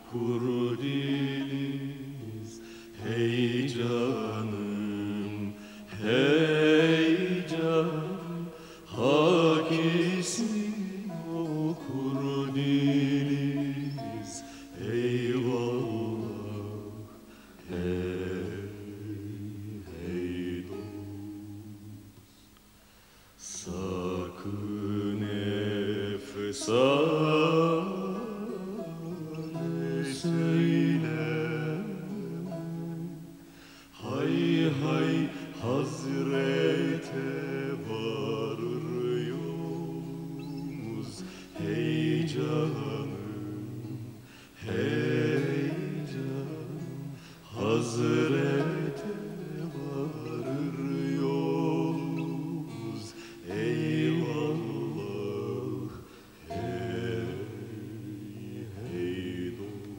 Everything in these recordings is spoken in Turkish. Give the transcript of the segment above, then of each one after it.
kuru diliz. Hey canım, hey canım, hakisin o kuru diliz. Eyvallah, hey, hey dost. Sakın efsane söyleme, hay hay Hazrete varır yolumuz. Hey canım, hey canım, Hazrete varır yolumuz. Eyvallah, hey, hey dost.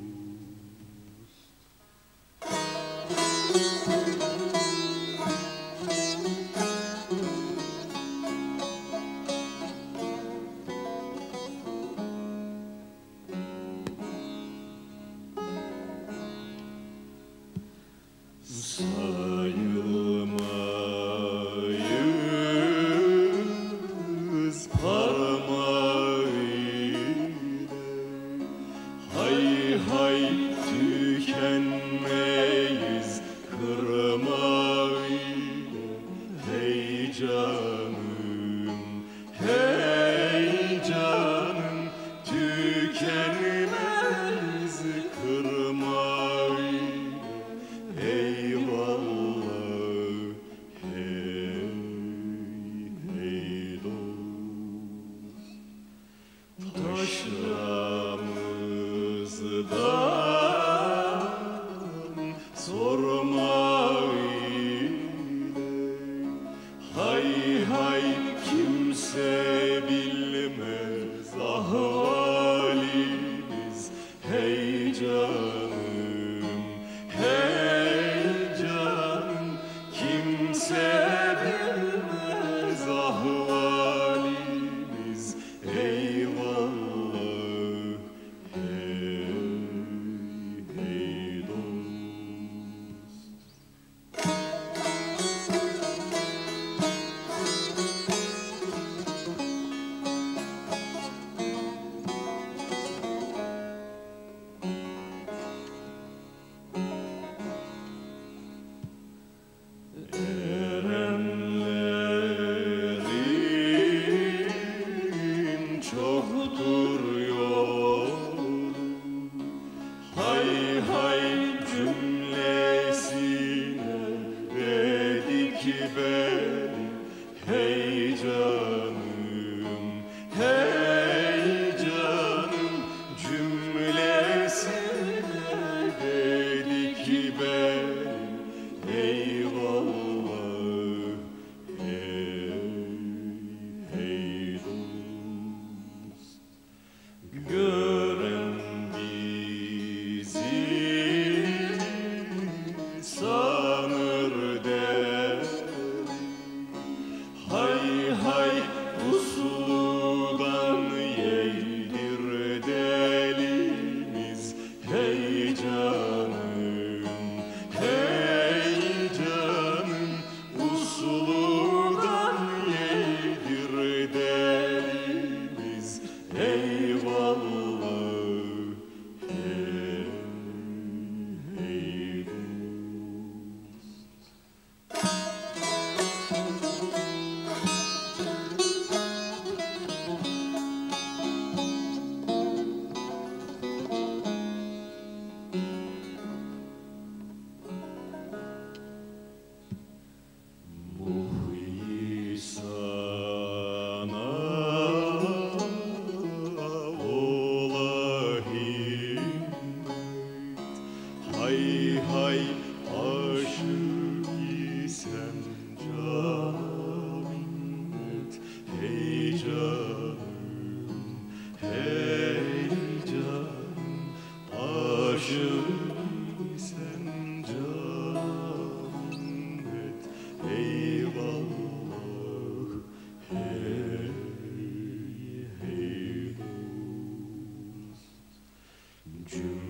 Sayılmayız parmağıyla, hay hay tükenmeyiz kırmağıyla. Hey canım, hey canım, tükenmez kırmağıyla. Eyvallah, hey, hey dost. Taşramızdan sorma ile, hay hay kimse bilmez ahvalimiz. Hey canım, hey canım, kimse bilmez ahvalimiz. Eyvallah, hey, hey dost. Erenlerin çoktur yolu, hay hay cümlesine dedik beni. Hey canım, hey canım, cümlesine dedik beni. Eyvallah, hey, hey dost. Gören bizi sanır deli, hay hay usludan yedir delimiz. Hey canım, hey canım, usludan yedir delimiz. Eyvallah, hey, hey dost. Muhyi sana ola himmet, hay hay aşık isen cana minnet. Hey canım, hey canım, aşık isen cana minnet. Eyvallah, hey, hey dost.